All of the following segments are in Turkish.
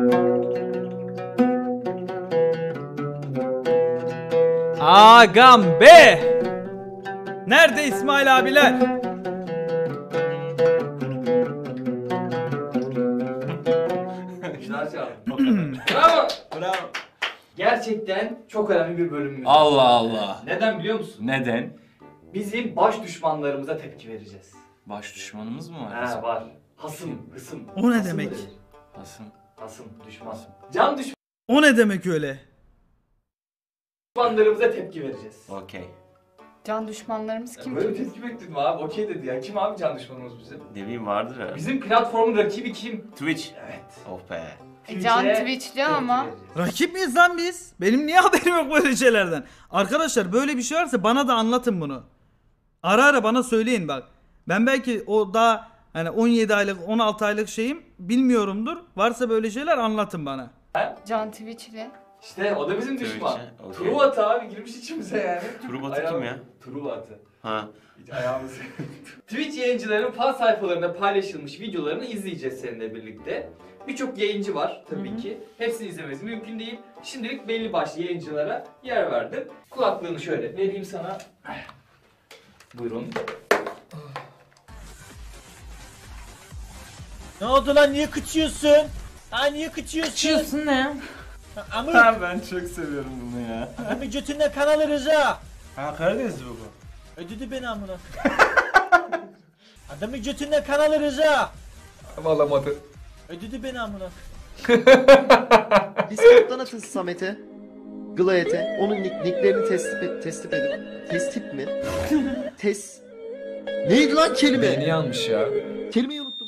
Agam be! Nerede İsmail abiler? Bravo. Bravo. Gerçekten çok önemli bir bölümümüz. Allah Allah. Neden biliyor musun? Neden? Bizim baş düşmanlarımıza tepki vereceğiz. Baş düşmanımız mı var? He var. Hısım. O ne Hasım demek? denir. Nasıl? Hasım, düşman. Can O ne demek öyle? düşmanlarımıza tepki vereceğiz. Okey. Can düşmanlarımız kim? Böyle bir tepki bekledim abi. Okey dedi ya. Kim abi can düşmanımız bizim? Ne bileyim vardır ya. Bizim platformun rakibi kim? Twitch. Evet. Oh be. Can Twitch'e Twitch'li tepki ama. vereceğiz. Rakip miyiz lan biz? Benim niye haberim yok böyle şeylerden? Arkadaşlar böyle bir şey varsa bana da anlatın bunu. Ara ara bana söyleyin bak. Ben belki o daha hani 17 aylık 16 aylık şeyim bilmiyorumdur. Varsa böyle şeyler anlatın bana. Can Twitch'li. İşte o da bizim düşman. Twitch'e, okey. Truva atı abi girmiş içimize yani. Truva atı kim ya? Truva atı. Ha. Hiç ayağımız. Twitch yayıncıların fan sayfalarında paylaşılmış videolarını izleyeceğiz seninle birlikte. Birçok yayıncı var tabii ki. Hepsini izlemesi mümkün değil. Şimdilik belli başlı yayıncılara yer verdim. Kulaklığını şöyle vereyim sana. Buyurun. Ne oldu lan, niye kıçıyorsun? Ha, niye kıçıyorsun? Kıçıyorsun ne? Amı, Ben çok seviyorum bunu ya. amı götünden kan alırız ha. Ha Karadenizli bu. Ödedi beni amına. Adamı götünden kan alırız ha. Alamadı. Ödedi beni amına. Biz kaptan atın Samet'e, Glayet'e, onun nicklerini tespit edip, tespit mi? Neydi lan kelime? Beni yanmış ya. Kelimeyi unuttum.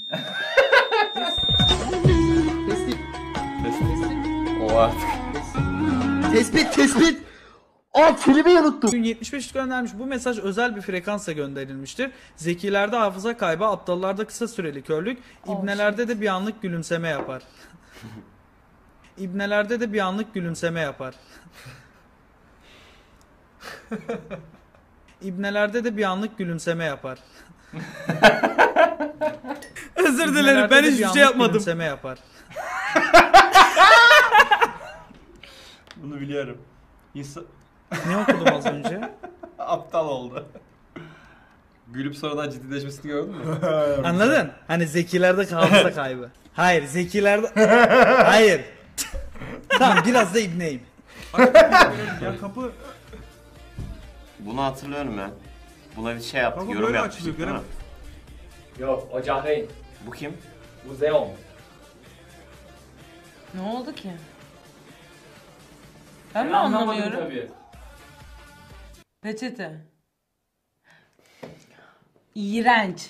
O artık. Tespit. Aa, kelimeyi unuttum. Bugün 75 göndermiş. Bu mesaj özel bir frekansla gönderilmiştir. Zekilerde hafıza kaybı, aptallarda kısa süreli körlük, ibnelerde de bir anlık gülümseme yapar. İbnelerde de bir anlık gülümseme yapar. İbnelerde de bir anlık gülümseme yapar. Özür dilerim, ben hiçbir şey yapmadım. Gülümseme yapar. Bunu biliyorum. Ne okudum az önce? Aptal oldu. Gülüp sonradan ciddileşmesini gördün mü? Anladın? Hani zekilerde hafıza kaybı. Hayır, zekilerde... Hayır. Tamam, biraz da ibneyim. Ya kapı Bunu hatırlıyorum ben. Buna bir şey yaptık, Kanka yorum böyle yapmıştık açılıyor, değil mi? Yok o Cahreyn. Bu kim? Bu Zeon. Ne oldu ki? Ben Ben mi anlamadım anlamıyorum? tabii. Peçete. İğrenç.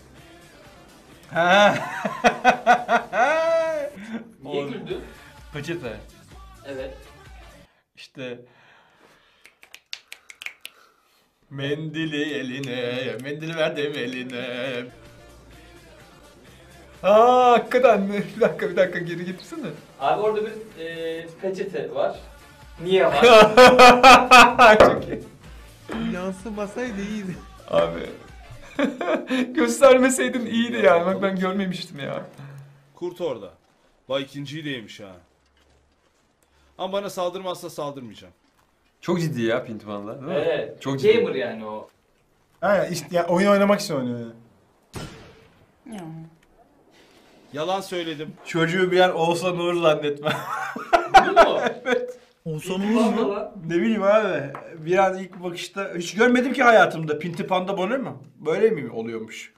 Niye güldün? Peçete. Evet. İşte mendili eline, mendil verdim eline. Aa hakikaten mi? Bir dakika geri getirsene. Abi orada bir peçete var. Niye var? Çok iyi. yansımasaydı iyiydi. Abi. Göstermeseydin iyiydi yani. Bak ben görmemiştim ya. Kurt orada. Vay ikinciyi de yemiş ha. Ama bana saldırmazsa saldırmayacağım. Çok ciddi ya Pintiman'la değil mi? Evet. Çok ciddi. Gamer yani o. Ha işte ya, oyun oynamak için oynuyor yani. Ya. Yalan söyledim. Çocuğu bir an Oğuzhan Uğur zannetme. Bu mu? Olsan olur mu? Lan. Ne bileyim abi. Bir an ilk bakışta hiç görmedim ki hayatımda. Pinti Panda Bonner mi? Böyle mi oluyormuş?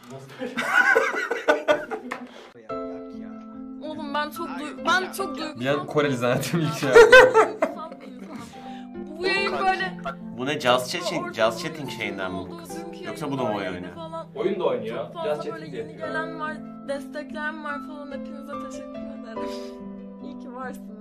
Oğlum ben çok Bir an Koreli zannettim ilk şey. Bu yayın böyle Bu ne Just Chatting şeyinden mi bu kız? Yoksa bu da mı oyun oynuyor? Oyun da oynuyor. Çok Just fazla böyle chatting de yeni yapıyor. gelen var, destekleyen var falan. Hepinize teşekkür ederim. İyi ki varsınız.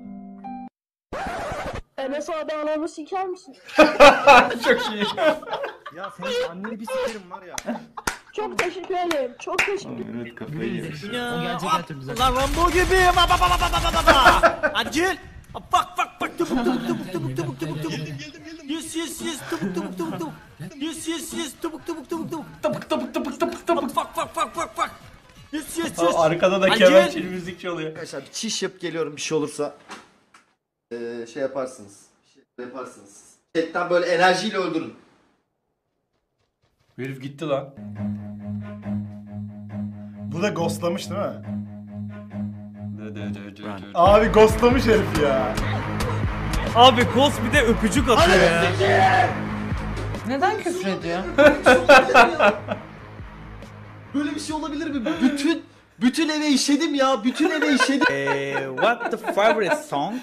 Enes abi anamı siker misin? Çok iyi. Ya senin anneni bir sikerim var ya. Çok teşekkür ederim. Çok teşekkür ederim. Evet kafayı yemiş. Ya, lan Rambo gibi. Acil. Bak. Tubuk. Yes. Tubuk. Yes. Tubuk. Bak. Arkada da kemençeli müzik çalıyor. Arkadaşlar bir çiş yapıp geliyorum bir şey olursa. Şey yaparsınız. Bir şey yaparsınız. Chatten böyle enerjiyle öldürün. Herif gitti lan. Bu da ghostlamış değil mi? Abi ghostlamış herif ya. Abi Ghost bir de öpücük atıyor ya. Neden küfür ediyor? Böyle bir şey olabilir mi? Bütün eve işedim ya. Bütün eve işedim. What the favorite song?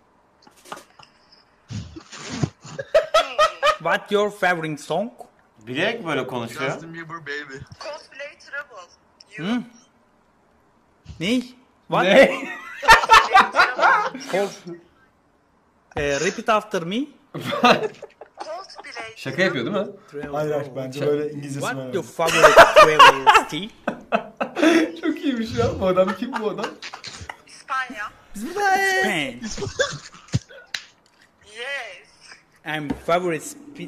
What your favorite song? Bilerek böyle konuşuyor. Cosplay Trouble. Ne? What? Ne? Repeat after me. Cosplay. Şaka yapıyor değil mi? Hayır hayır bence böyle İngilizcesi What var. your favorite travel city? Çok iyiymiş ya. Bu adam kim bu adam? İspanya. Spain. Yes. I'm favorite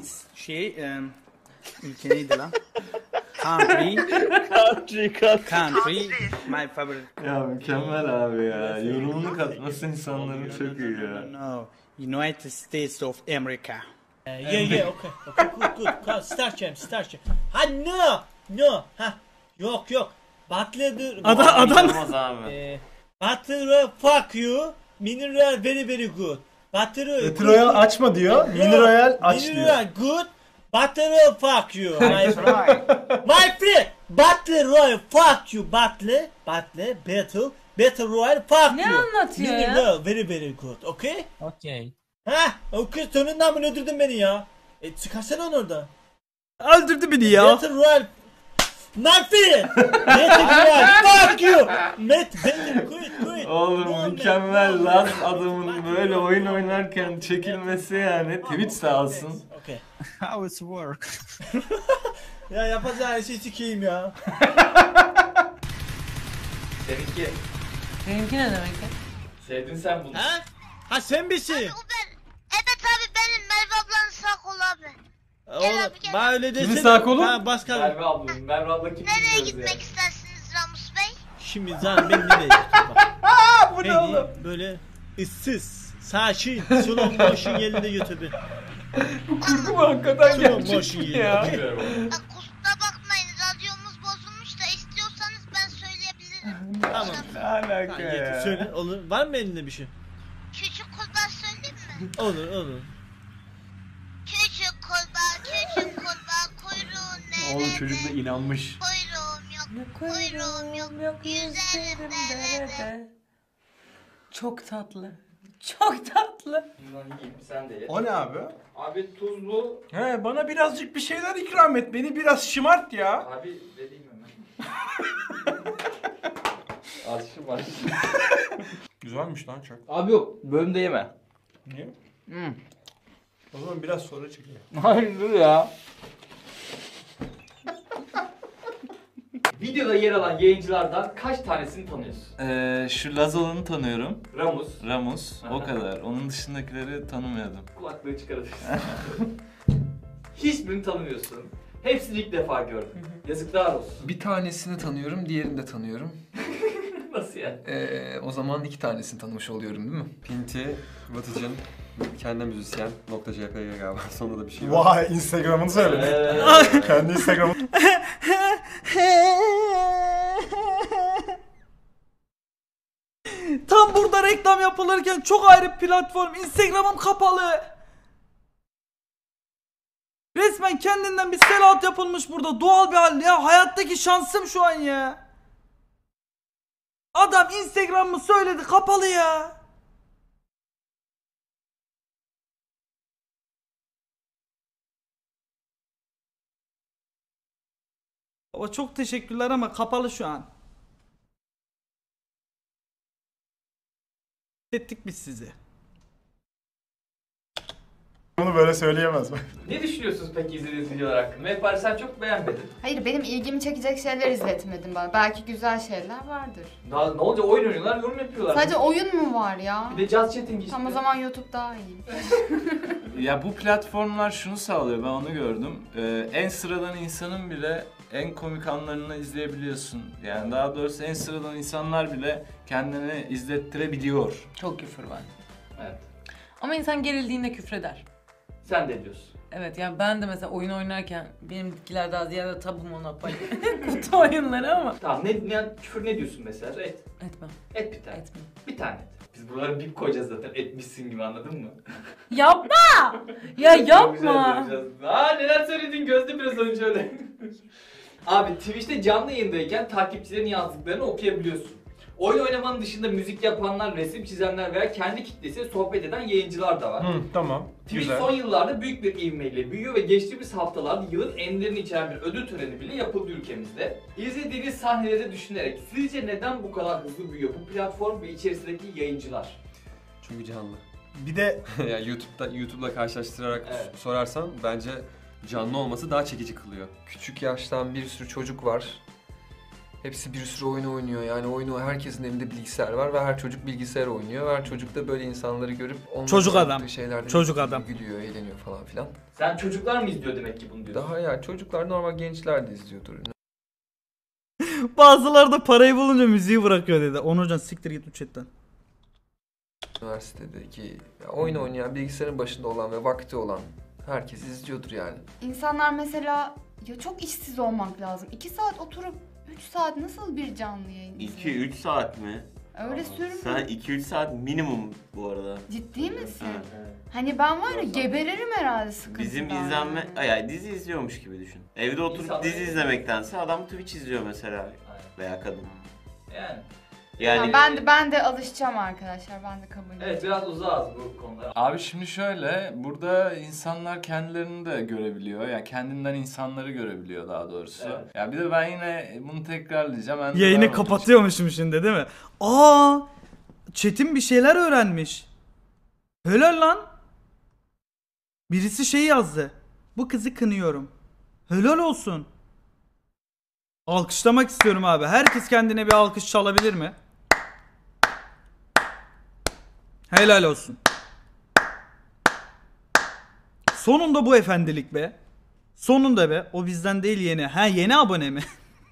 ülke neydi lan? Country. Country. My favorite. Ya mükemmel abi ya. Yorumunu katması insanların çok iyi ya. No. United States of America. Yeah, okay, good. Start jam. Ha, no, ha. Yok. Butler, Adam Olmaz abi. Butler, fuck you. Mineral very good. Butler, Battle Royale açma diyor. Mini Royale aç diyor. Mineral good. Butler, fuck you. My friend. Butler Royale, fuck you. Butler, Battle Royale, fuck Ne you. anlatıyor ya? Mineral very good, okay? Okay. Ha, o kız sonundan mı öldürdün beni ya? Çıkarsana onu orada. öldürdü beni ya. Battle Royale. Nothing. Battle Royale. Fuck you. Quit. Oğlum mükemmel lan adamın böyle oyun oynarken çekilmesi yani. Twitch sağ olsun. Okay. How it work? Ya yapacağı şey sikeyim ya. Seninki. Benimki ne demek ya? Sevdin sen bunu. Ha sen misin? Evet abi benim Merve ablanın sağ kolu abi. Oğlum bana öyle desene. Kimin sağ kolu? Ha başka. Merve ablanın. Merve abla kim Nereye bilmiyoruz gitmek yani. istersiniz Ramus Bey? Şimdi zaten ben nereye gittim bak. Bu ne Beni oğlum? böyle ıssız, sakin, slow motion yerinde götürdü. Kurgu mu hakikaten Slow gerçek motion ya? yerinde. Bilmiyorum onu. Kusura bakmayın radyomuz bozulmuş da istiyorsanız ben söyleyebilirim. Tamam. Ne alaka Ha, getir, ya? söyle olur. Var mı elinde bir şey? Küçük kurbağa söyleyeyim mi? Olur. Küçük kurbağa kuyruğun nerede? Oğlum çocuk da inanmış. Kuyruğum yok yüzerim derede. Çok tatlı. Çok tatlı. Bundan yiyeyim, sen de ye. O ne abi? Abi tuzlu. He bana birazcık bir şeyler ikram et. Beni biraz şımart ya. Abi dediğim hemen. Alışım var. Güzelmiş lan çok. Abi yok bölümde yeme. Niye? O zaman biraz sonra çekelim. Hayır dur ya. Videoda yer alan yayıncılardan kaç tanesini tanıyorsun? Şu Lazo'nu tanıyorum. Ramus. O kadar. Onun dışındakileri tanımıyordum. Kulaklığı çıkarabilirsin. Hiçbirini tanımıyorsun. Hepsini ilk defa gördüm. Yazıklar olsun. Bir tanesini tanıyorum, diğerini de tanıyorum. Nasıl yani? O zaman 2 tanesini tanımış oluyorum değil mi? Pinti, Batıcın, kendi müzisyen, .jpg galiba. Sonunda da bir şey var. Vay Instagram'ını söyle. Kendi Instagram'ını. Tam burada reklam yapılırken çok ayrı bir platform. Instagram'ım kapalı. Resmen kendinden bir sellout yapılmış burada. Doğal bir hal ya. Hayattaki şansım şu an ya. Adam Instagram'ımı söyledi kapalı ya. Baba çok teşekkürler ama kapalı şu an. Ettik biz sizi. Bunu böyle söyleyemez mi? Ne düşünüyorsunuz peki izlediğiniz videolar hakkında? Mehpare sen çok beğenmedin. Hayır benim ilgimi çekecek şeyler izletmedin bana. Belki güzel şeyler vardır. Daha ne olacak oyun oynuyorlar, yorum yapıyorlar. Sadece oyun mu var ya? Bir de Just Chatting işte. Tam o zaman YouTube daha iyi. Ya bu platformlar şunu sağlıyor, ben onu gördüm. En sıradan insanın bile en komik anlarını izleyebiliyorsun. Yani daha doğrusu en sıradan insanlar bile kendini izlettirebiliyor. Çok küfür var. Evet. Ama insan gerildiğinde küfreder. Sen de diyorsun. Evet yani ben de mesela oyun oynarken benimkiler daha ziyade tabu Monopoly kutu oyunları ama. Tamam küfür ne diyorsun mesela? Et. Etmem. Et bir tane. Etmem. Bir tane et. Biz buraları bip koyacağız zaten etmişsin gibi anladın mı? Yapma! Ya yapma! Aa neler söyledin Gözde biraz önce öyle. Abi Twitch'te canlı yayındayken takipçilerin yazdıklarını okuyabiliyorsun. Oyun oynamanın dışında müzik yapanlar, resim çizenler veya kendi kitlesiyle sohbet eden yayıncılar da var. Tamam. Twitch Güzel. son yıllarda büyük bir ivmeyle büyüyor ve geçtiğimiz haftalarda yılın enlerini içeren bir ödül töreni bile yapıldı ülkemizde. İzlediğiniz sahneleri düşünerek sizce neden bu kadar hızlı büyüyor bu platform ve içerisindeki yayıncılar? Çünkü canlı. Bir de yani YouTube'la karşılaştırarak sorarsan bence canlı olması daha çekici kılıyor. Küçük yaştan bir sürü çocuk var. Hepsi bir sürü oyun oynuyor. Yani oyunu herkesin evinde bilgisayar var ve her çocuk bilgisayar oynuyor. Ve her çocuk da böyle insanları görüp Çocuk adam. Çocuk adam. Gülüyor, eğleniyor falan filan. Sen çocuklar mı izliyor demek ki bunu diyorsun? Daha ya çocuklar normal gençler de izliyordur. Bazıları da parayı bulunca müziği bırakıyor dedi. Onurcan siktir git bu chatten. Üniversitedeki oyun oynayan, bilgisayarın başında olan ve vakti olan herkes izliyordur yani. İnsanlar mesela ya çok işsiz olmak lazım. 2 saat oturup 3 saat nasıl bir canlı yayın izliyor? 2-3 saat mi? Öyle sürmüyor. Sen 2-3 saat minimum bu arada. Ciddi misin? Evet. Hani ben var ya geberirim herhalde sıkıntıdan. Bizim izlenme... Yani dizi izliyormuş gibi düşün. Evde oturup dizi izlemektense adam Twitch izliyor mesela. Veya kadın. Yani ben de alışacağım arkadaşlar. Ben de kabul ediyorum. Evet biraz uzağız bu konuda. Abi şimdi şöyle, burada insanlar kendilerini de görebiliyor. Yani kendinden insanları görebiliyor daha doğrusu. Evet. Ya bir de ben yine bunu tekrarlayacağım. Ben Yayını kapatıyormuşum şimdi değil mi? Çetin bir şeyler öğrenmiş. Helal lan. Birisi şey yazdı. Bu kızı kınıyorum. Helal olsun. Alkışlamak istiyorum abi. Herkes kendine bir alkış çalabilir mi? Helal olsun. Sonunda bu efendilik be. Sonunda be. O bizden değil yeni. Ha yeni abone mi?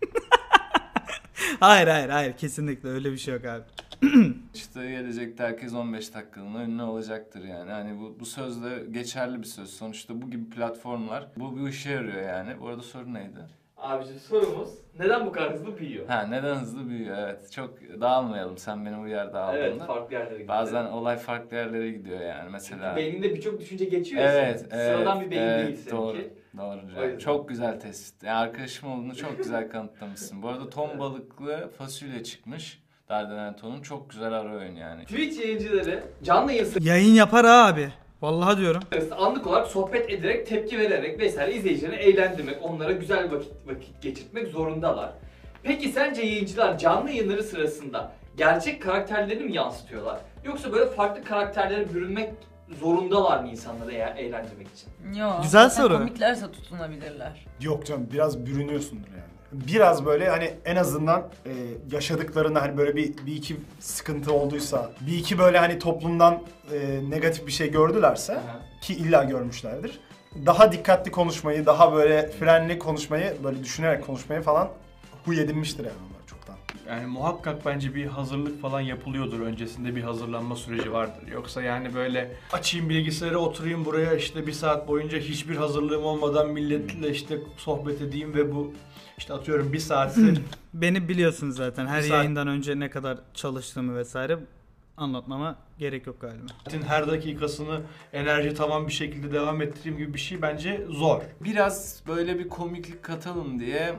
Hayır. Kesinlikle öyle bir şey yok abi. İşte gelecekte herkes 15 dakikalığına ünlü olacaktır yani. Hani bu söz de geçerli bir söz. Sonuçta bu gibi platformlar bu işe yarıyor yani. Bu arada soru neydi? Abiciğim sorumuz neden bu kadar hızlı büyüyor? Neden hızlı büyüyor, evet. Çok dağılmayalım, sen beni uyar dağıldığında. Evet, farklı yerlere gidiyor. Bazen olay farklı yerlere gidiyor yani mesela. Beyninde birçok düşünce geçiyor ya. Evet, Sıradan bir beyin değil seninki. Doğru. Çok güzel tespit. Yani arkadaşım olduğunu çok güzel kanıtlamışsın. Bu arada ton balıklı fasulye çıkmış. Dardenen tonun çok güzel ara oyun yani. Twitch yayıncıları canlı Yayın yapar ha abi. Vallahi diyorum. anlık olarak sohbet ederek, tepki vererek vesaire izleyicilerini eğlendirmek, onlara güzel vakit geçirtmek zorundalar. Peki sence yayıncılar canlı yayınları sırasında gerçek karakterlerini mi yansıtıyorlar? Yoksa böyle farklı karakterlere bürünmek zorundalar mı insanları eğlendirmek için? Yok. Güzel soru. Komiklerse tutunabilirler. Yok canım biraz bürünüyorsundur yani. Biraz böyle hani en azından yaşadıklarında hani böyle bir iki sıkıntı olduysa, bir iki böyle hani toplumdan negatif bir şey gördülerse ki illa görmüşlerdir. Daha dikkatli konuşmayı, daha böyle frenli konuşmayı, böyle düşünerek konuşmayı falan huy edinmiştir yani onlar çoktan. Yani muhakkak bence bir hazırlık falan yapılıyordur. Öncesinde bir hazırlanma süreci vardır. Yoksa yani böyle açayım bilgisayarı oturayım buraya işte bir saat boyunca hiçbir hazırlığım olmadan milletle işte sohbet edeyim ve bu işte atıyorum bir saattir. Beni biliyorsunuz zaten her saat... yayından önce ne kadar çalıştığımı vesaire anlatmama gerek yok galiba. Her dakikasını enerji tavan bir şekilde devam ettireyim gibi bir şey bence zor. Biraz böyle bir komiklik katalım diye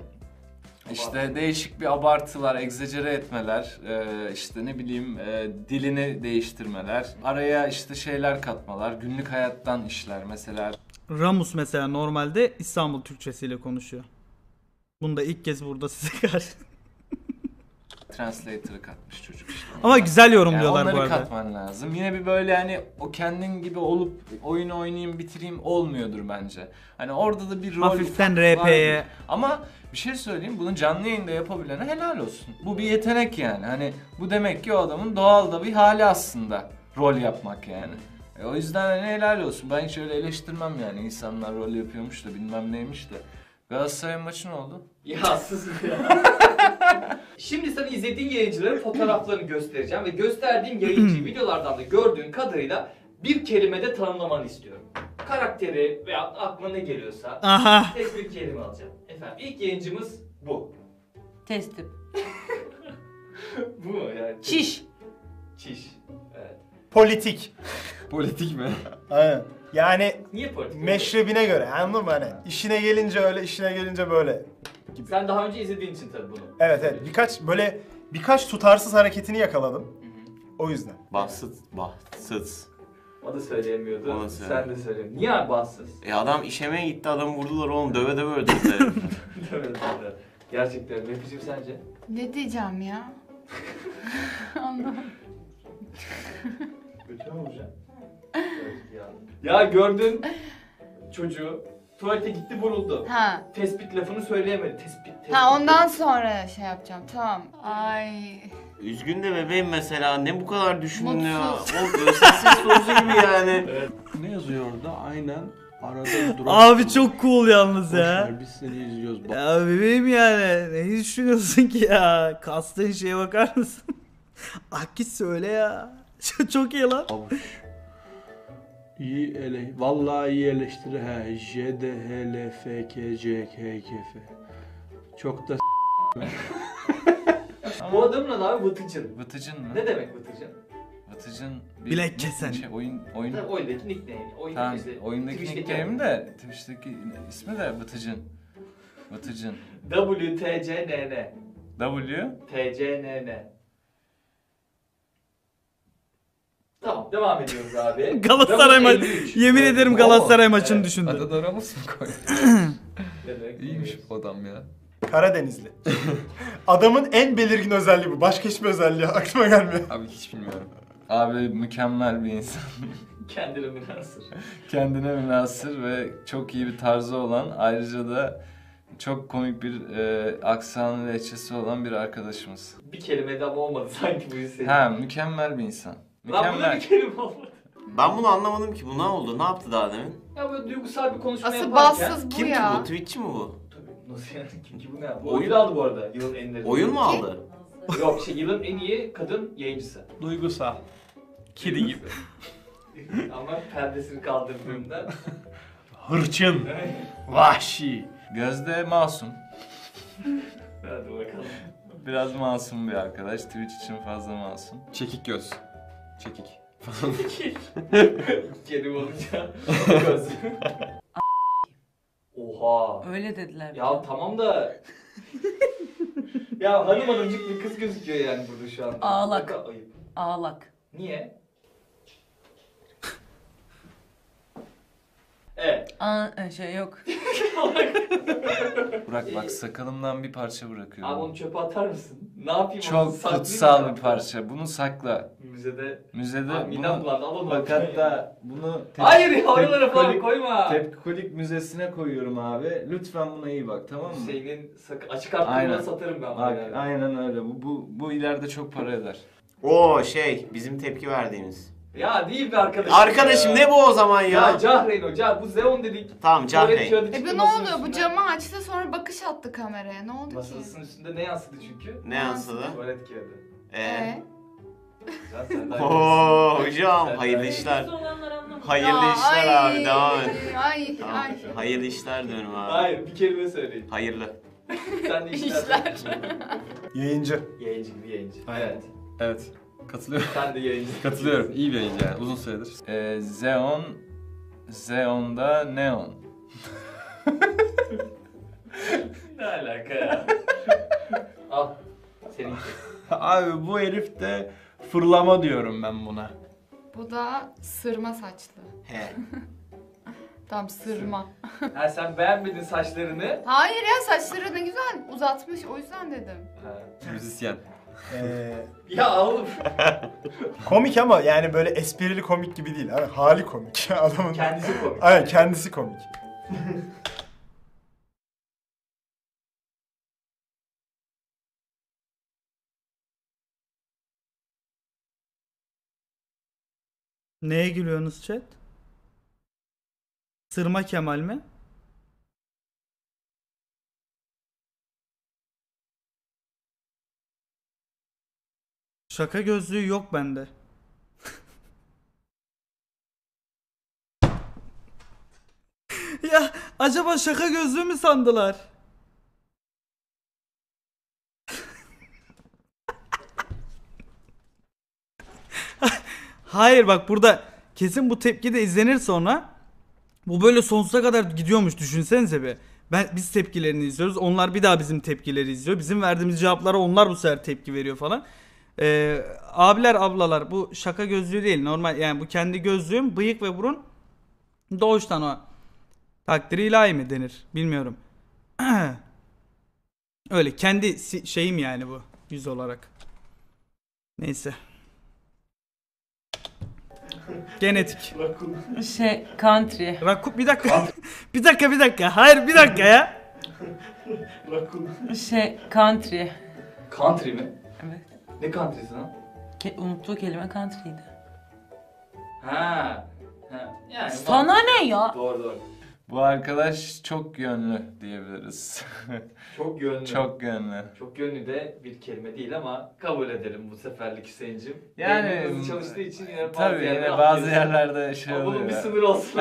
işte değişik bir abartılar, egzajere etmeler, işte ne bileyim dilini değiştirmeler, araya işte şeyler katmalar, günlük hayattan işler mesela. Ramus mesela normalde İstanbul Türkçesiyle konuşuyor. Bunu da ilk kez burada size karşı. Translator'ı katmış çocuk işte. Ama güzel yorumluyorlar yani bu arada. Onları katman lazım. Yine bir böyle hani o kendin gibi olup oyunu oynayayım bitireyim olmuyordur bence. Hani orada da bir rol hafiften RP'ye. Ama bir şey söyleyeyim, bunu canlı yayında yapabilene helal olsun. Bu bir yetenek yani. Hani bu demek ki o adamın doğal da bir hali aslında rol yapmak yani. O yüzden hani helal olsun. Ben hiç öyle eleştirmem yani. İnsanlar rol yapıyormuş da bilmem neymiş de. Galatasaray maçı ne oldu? Ya sus ya. Şimdi sana izlediğin yayıncıların fotoğraflarını göstereceğim ve gösterdiğim yayıncıyı videolardan da gördüğün kadarıyla bir kelimede tanımlamanı istiyorum. Karakteri veya aklına ne geliyorsa Aha. tek bir kelime alacağım. Efendim ilk yayıncımız bu. Testim. Bu mu yani? Çiş. Çiş. Evet. Politik. Politik mi? Aynen. Yani Niye politik? meşrebine göre, anladın mı hani? İşine gelince öyle, işine gelince böyle. Sen daha önce izlediğin için tabii bunu. Evet. Birkaç tutarsız hareketini yakaladım. O yüzden. Bahtsız. O da söyleyemiyordu. O da Sen de söyleyemiyorsun. Niye abi bahtsız? Adam işemeye gitti, adamı vurdular oğlum, döve döve öldürdüler. Evet. Gerçekten. Mefis'im sence? Ne diyeceğim ya? Anlamadım. Götüme mi vuracaksın? Evet, ya gördün çocuğu tuvalete gitti vuruldu. Ha. Tespit lafını söyleyemedi. Tespit. Ha ondan sonra şey yapacağım. Tamam. Ay. Üzgün de bebeğim mesela, ne bu kadar düşündün ya? Mutsuz. O sessiz sorusu gibi yani. Ne yazıyor orada? Aynen. Arada duran. Abi çok cool yalnız ya. Boşver, biz seni izliyoruz. Ya bebeğim yani. Ne düşünüyorsun ki ya? Kastığın şeye bakar mısın? Akis söyle ya. Çok iyi lan. Avuç. Vallahi iyi eleştiri he. J, D, H, L, F, K, C, K, K, F. Çok da Bu adamın adı abi Vıtıcın. Vıtıcın mı? Ne demek Vıtıcın? Vıtıcın Bilek kesen. oyun Tabii oyundaki nickname. Tamam, işte, oyundaki Twitch'teki nickname de Twitch'teki ismi de Vıtıcın. Vıtıcın. WTCNN. W TCNN. Tamam devam ediyoruz abi. Galatasaray maçı. Yemin ederim Galatasaray maçını düşündüm. Adını aramış mı koy? Evet. İyiymiş bu adam ya. Karadenizli. Adamın en belirgin özelliği bu. Başka hiçbir özelliği aklıma gelmiyor. Abi hiç bilmiyorum. Abi mükemmel bir insan. Kendine münhasır. Kendine münhasır ve çok iyi bir tarzı olan, ayrıca da çok komik bir aksanı lehçesi olan bir arkadaşımız. Bir kelimede ama olmadı sanki bu hissettim. Ha, mükemmel bir insan. Lan bu da bir kelime olmadı. Ben bunu anlamadım ki, bu ne oldu? Ne yaptı daha demin? Ya böyle duygusal bir konuşma Asıl yaparken. bassız bu Kim ya. ki bu? Twitch'çi mi bu? Tabii nasıl yani kim ki bu ne yaptı? Oyun- Oyun aldı bu arada yılın en ileri. Oyun mu aldı? Yok yılın en iyi kadın yayıncısı. duygusal. Kedi gibi. Ama perdesini kaldırdığında. Hırçın. Vahşi. Gözde masum. Hadi bakalım. Biraz masum bir arkadaş. Twitch için fazla masum. Çekik göz. Çekik. Kelime olunca göz. Oha. Öyle dediler. Ya tamam da. Ya hanımcık bir kız gözüküyor yani burada şu an. Ağlak. Ne kadar ayıp. Ağlak. Niye? Evet. Yok. Burak bak, sakalımdan bir parça bırakıyorum. Abi onu çöpe atar mısın? Ne yapayım? onu Çok saklayayım kutsal mı? bir parça. Bunu sakla. Müzede. Müzede Abi midem bulandı, al onu. bak hatta bunu Hayır ya, oralara falan koyma. Tepkolik Müzesi'ne koyuyorum abi. Lütfen buna iyi bak, tamam mı? Hüseyin'in açık arttırmadan satarım ben bunu Bak, yani. aynen öyle. Bu ileride çok para eder. Oo bizim tepki verdiğimiz. Ya değil be arkadaşım. Arkadaşım ne bu o zaman ya? Ya Cahreyn o. Bu Zeon dedik. Tamam Cahreyn. Bu ne oluyor? Bu camı açtı sonra bakış attı kameraya. Ne oldu ki? Masasının üstünde ne yansıdı çünkü? Ne yansıdı? Tuvalet kağıdı. Can sen daha Oo iyisin. hocam Sen hayırlı daha işler. iyisin. Hayırlı işler ay, abi, devam et. Ay Tamam. ay. Hayırlı işler diyorum abi. Hayır bir kelime söyleyin. Hayırlı. Sen de işler. Yayıncı. Yayıncı gibi yayıncı. Aynen. Evet. Evet. Katılıyorum. Sen de yayıncı. Katılıyorum. İyi bir yayıncı yani. Uzun süredir. Zeon'da neon. Ne alaka ya? Al. Seninki. Abi bu herif de fırlama diyorum ben buna. Bu da sırma saçlı. He. Tam sırma. Ha sen beğenmedin saçlarını. Hayır ya saçları ne güzel uzatmış o yüzden dedim. Müzisyen. Ya oğlum. Komik ama yani böyle esprili komik gibi değil. Yani hali komik. Adamın. Kendisi komik. Aynen kendisi komik. Neye gülüyorsunuz chat? Sırma Kemal mi? Şaka gözlüğü yok bende. Ya acaba şaka gözlüğü mü sandılar? Hayır bak burada kesin bu tepki de izlenir sonra. Bu böyle sonsuza kadar gidiyormuş, düşünsenize be. Biz tepkilerini izliyoruz. Onlar bir daha bizim tepkileri izliyor. Bizim verdiğimiz cevaplara onlar bu sefer tepki veriyor falan. Abiler ablalar, bu şaka gözlüğü değil, normal yani, bu kendi gözlüğüm, bıyık ve burun doğuştan o. Takdiri ilahi mi denir bilmiyorum. Öyle kendi şeyim yani bu, yüz olarak. Neyse. Genetik. Country. Bir dakika. bir dakika. Hayır bir dakika ya. Country. Country mi? Evet. Ne country'si lan? Unuttuğu kelime country'ydi. Ha. Yani Sana ne ya? Doğru. Bu arkadaş çok yönlü diyebiliriz. Çok yönlü. Çok yönlü. Çok yönlü de bir kelime değil ama kabul edelim bu seferlik Hüseyin'cim. Yani Beynin hızlı çalıştığı için yine bazı yerlerde şey ama oluyor. bunun bir sınır olsun.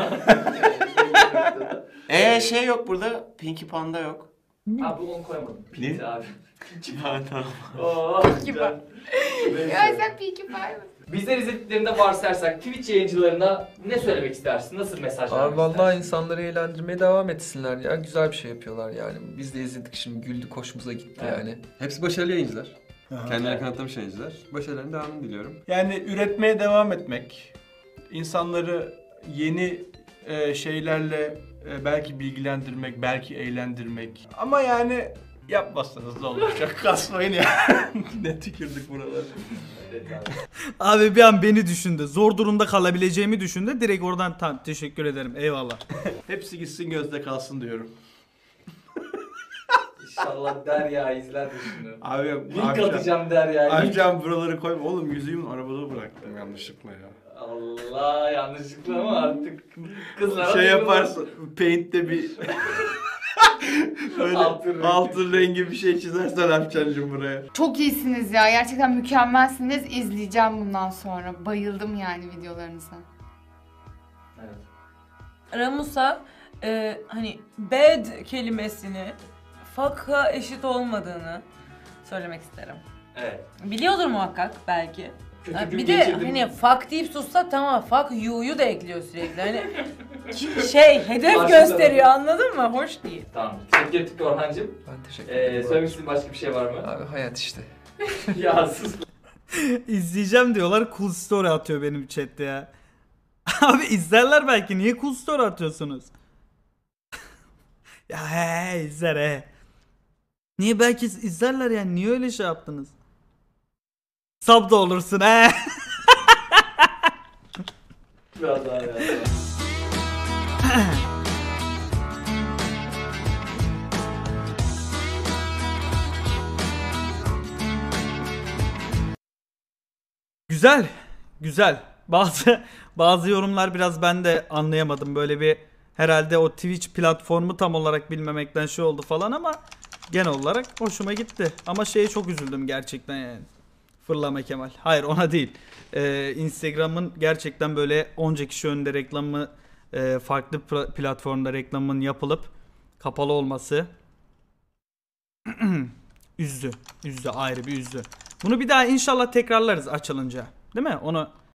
Şey yok burada. Pinkie Panda yok. Ha bu onu koyamadım. Pinti abi. Pinkie Panda. Pinkie Pie. Ya sen Pinkie Pie mısın? Bizler izlediklerinde varsayarsak Twitch yayıncılarına ne söylemek istersin? Nasıl mesaj vermek Abi vallahi istersin? insanları eğlendirmeye devam etsinler ya. Güzel bir şey yapıyorlar yani. Biz de izledik şimdi, güldük, hoşumuza gitti yani. Hepsi başarılı yayıncılar. Aha. Kendilerine kanıtlamış yayıncılar. Başarılarının devamını diliyorum. Yani üretmeye devam etmek, insanları yeni şeylerle belki bilgilendirmek, belki eğlendirmek. Ama yani yapmazsanız da olur. Çok kasmayın ya. Ne tükürdük buralar. Abi bir an beni düşündü. Zor durumda kalabileceğimi düşündü. Direkt oradan teşekkür ederim. Eyvallah. Hepsi gitsin, gözde kalsın diyorum. İnşallah Derya izler düşünüyorum. Abi link atacağım Derya'ya. Amcam buraları koyma. Oğlum yüzüğümü arabada bıraktım yanlışlıkla ya. Allah, yanlışlıkla ama artık kızlara Şey yaparsın, Paint'te bir böyle altın rengi bir şey çizersen yapacaksın buraya. Çok iyisiniz ya. Gerçekten mükemmelsiniz. İzleyeceğim bundan sonra. Bayıldım yani videolarınıza. Evet. Ramus'a hani bad kelimesini fuck'a eşit olmadığını söylemek isterim. Evet. Biliyordur muhakkak belki. Kötü gün Bir de geçirdim. hani fuck deyip sussak tamam, fuck you'yu da ekliyor sürekli. Hani hedef Karşı gösteriyor, tarafı. anladın mı? Hoş değil. Tamam. Teşekkür ettik Orhancığım. Ben teşekkür ederim. Söylemek istediğin başka bir şey var mı? Abi hayat işte. Ya sus. İzleyeceğim diyorlar, cool story atıyor benim chatte ya. Abi izlerler belki, niye cool story atıyorsunuz? Ya izler he. Niye, belki izlerler yani, niye öyle şey yaptınız? Sub da olursun he. Biraz daha ya. Güzel. Güzel. Bazı yorumlar biraz ben de anlayamadım. Böyle bir, herhalde o Twitch platformu tam olarak bilmemekten şey oldu falan ama genel olarak hoşuma gitti. Ama şeye çok üzüldüm gerçekten yani. Fırlama Kemal. Hayır, ona değil. Instagram'ın gerçekten böyle onca kişi önünde reklamı, farklı platformda reklamın yapılıp kapalı olması üzdü. Üzdü, ayrı bir üzdü. Bunu bir daha inşallah tekrarlarız açılınca. Değil mi? Onu